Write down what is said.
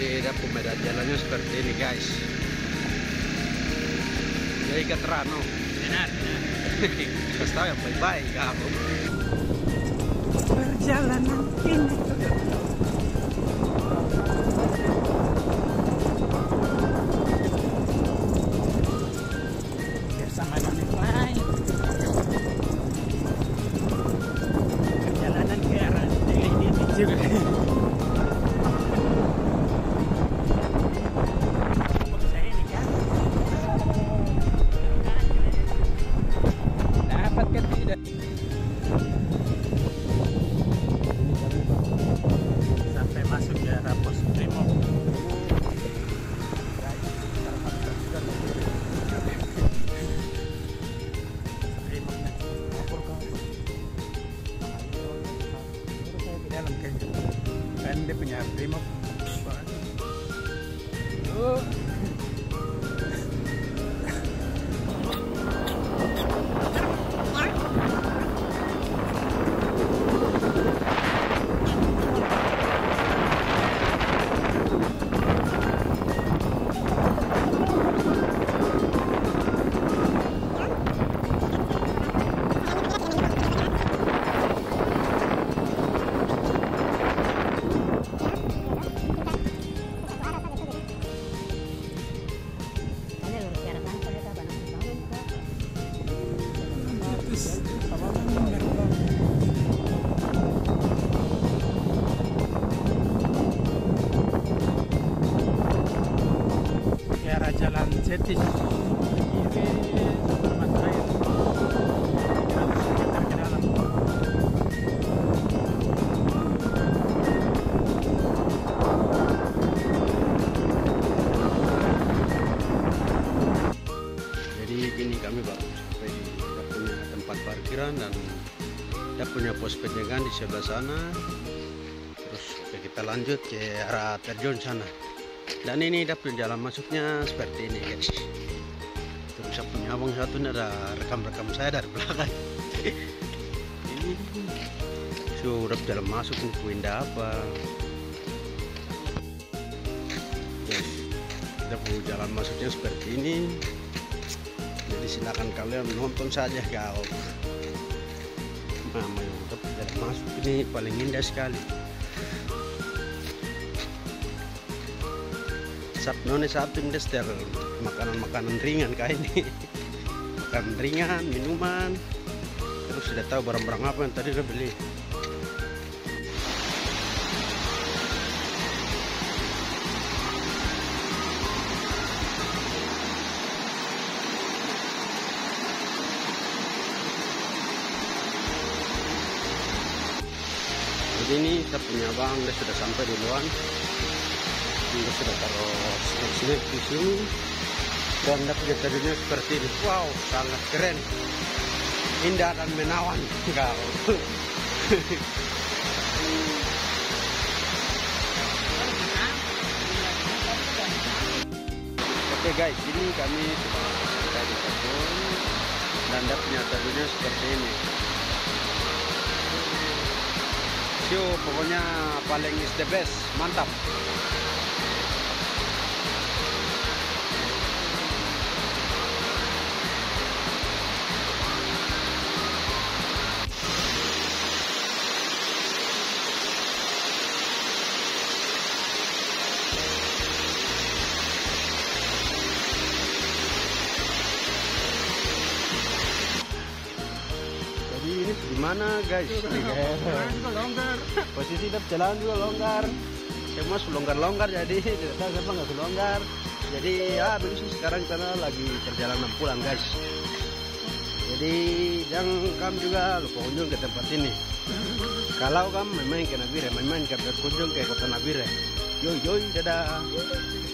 Jadi dapur medan jalannya seperti ini guys. Jadi keterano. Benar. Kasih tahu yang baik-baik kamu. Perjalanan ini bersama dengan lain. Perjalanan ke arah ini juga. Dapat kan tidak? Sampai masuk ke arah pos Brimob. Saya di dalam kan dia punya Brimob. Ke arah jalan Jetis kiri tempat air 100 meter ke dalam. Jadi gini kami baru sampai kita punya tempat parkiran dan kita punya pos penjagaan di sebelah sana. Terus kita lanjut ke arah terjun sana. Dan ini dapur jalan masuknya seperti ini guys. Terus saya punya abang satu ini ada rekam saya dari belakang. Ini sudah jalan masuk nih Kuinda apa? Guys, dapur jalan masuknya seperti ini. Jadi silakan kalian nonton saja kau. Mama yang dapur jalan masuk ini paling indah sekali. None satu ini setel makanan ringan kayak ini. Makanan ringan, minuman. Terus sudah tahu barang-barang apa yang tadi udah beli. Jadi ini kita punya bang, dia sudah sampai duluan. Dia sudah taruh snack di sini dan dapat tadinya seperti ini. Wow, sangat keren, indah dan menawan kau. Oke guys, ini kami sudah di kebun dan dapatnya tadinya seperti ini. Pokoknya paling is the best, mantap. Ini gimana guys? Longgar. Posisi jalan juga longgar. Mas longgar-longgar jadi tidak tahu kenapa nggak longgar. Jadi ya begitu sekarang kita lagi perjalanan pulang guys. Jadi jangan kamu juga lupa kunjung ke tempat ini. Kalau kamu main ke Nabire, main ke berkunjung ke kota Nabire. Yoi, dadah.